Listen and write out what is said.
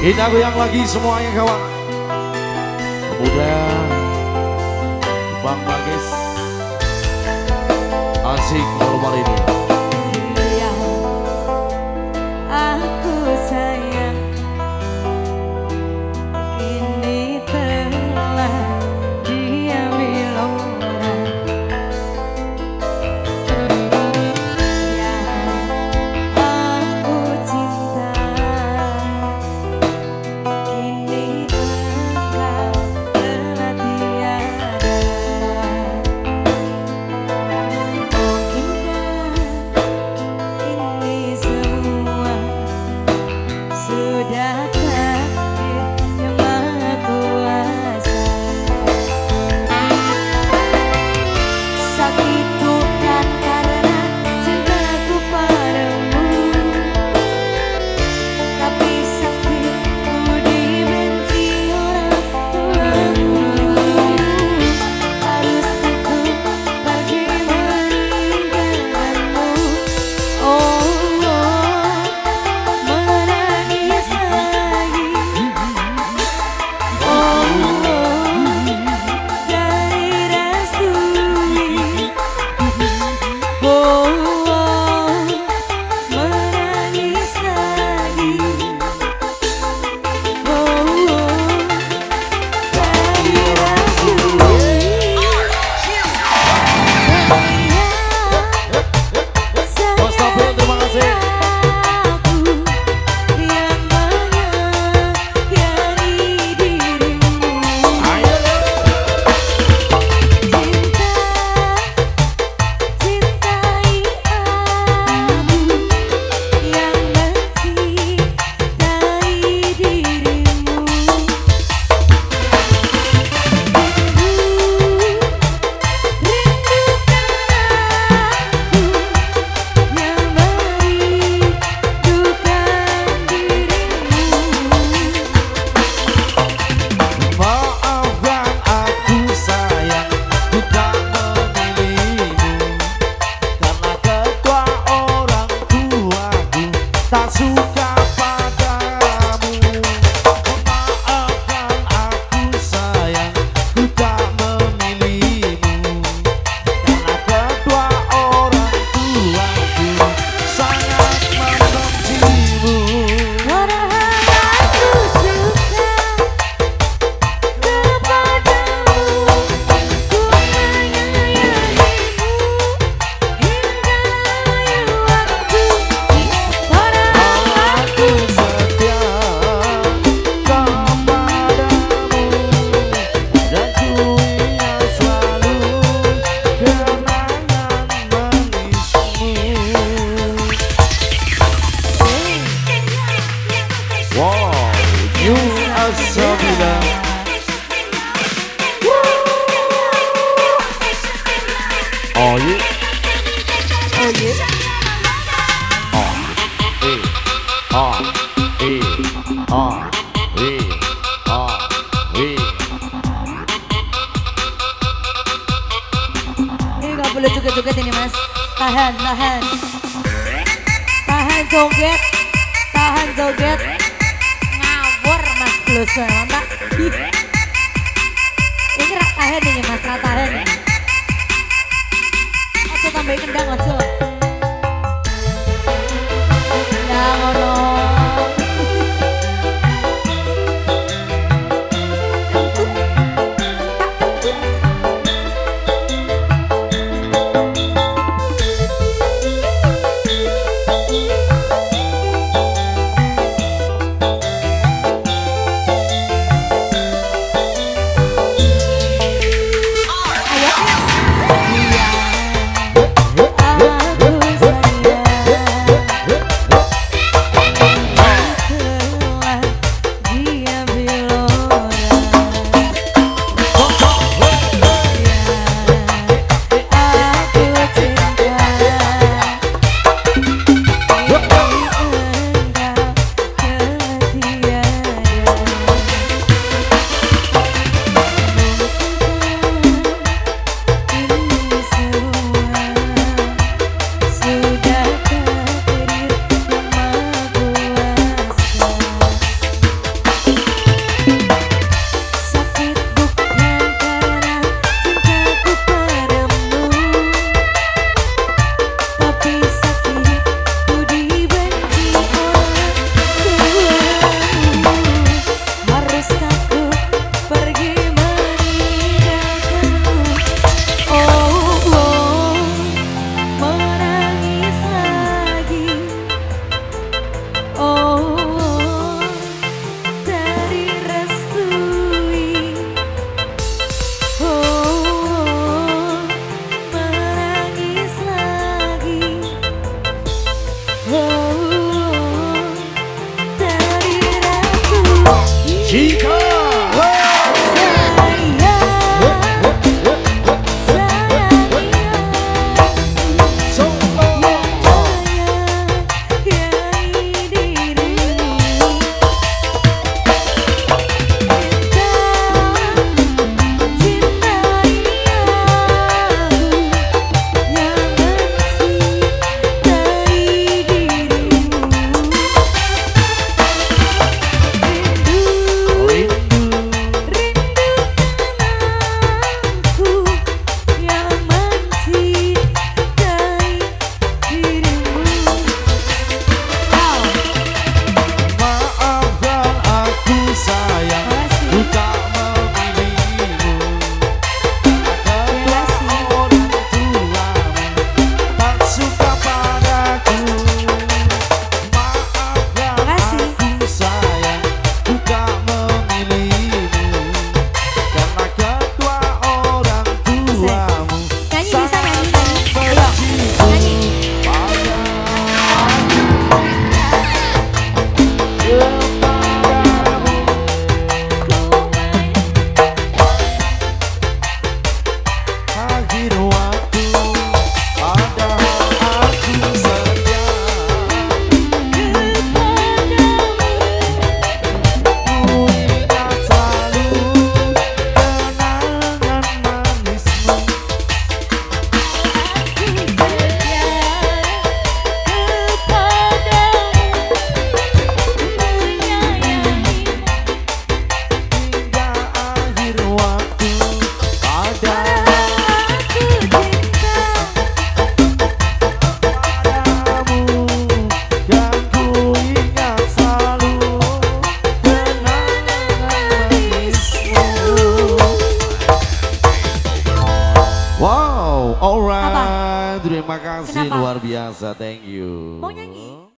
Kita goyang lagi semuanya kawan. Kemudian Bang Bages asik normal ini. Dia aku sayang kini telah diambil orang yang aku cinta. Kini engkau telah tiada. Mungkinkah ini semua sudah takdir yang maha kuasa? Sakit bukan karena cintaku padamu, tapi sakitku dibenci orang tuamu. Harus aku pergi meninggalkanmu. Oh, menangis lagi. Oh, dari rasturi. Oh, menangis lagi. Oh, dari rasturi. Bos Tampil, terima kasih. Aku yang menyayangi dirimu. Ayo. Cintai aku yang mencintai dirimu. Maafkan aku sayang, ku tak memilihmu karena kedua orang tuaku tak suka padamu. Maafkan aku sayang, ku tak memilihmu karena kedua orang tuaku sangat membencimu. Padahal aku suka kepadamu, ku menyayangimu hingga akhir waktu. Padahal Aku setia kepadamu dan ku ingat selalu kenangan manismu. Wow, you Asabila. Oh yeah. oh yeah. Ini nggak boleh joget-joget ini mas. Tahan, tahan. Tahan joget. Tahan joget. Ngawur mas plus mantap. Ini rak tahan ini mas, rak tahan ini. Ojo tambahin kendang ojo. Nah ngono. Ayo. Wow, alright. Terima kasih Kenapa? luar biasa. Thank you. Mau nyanyi?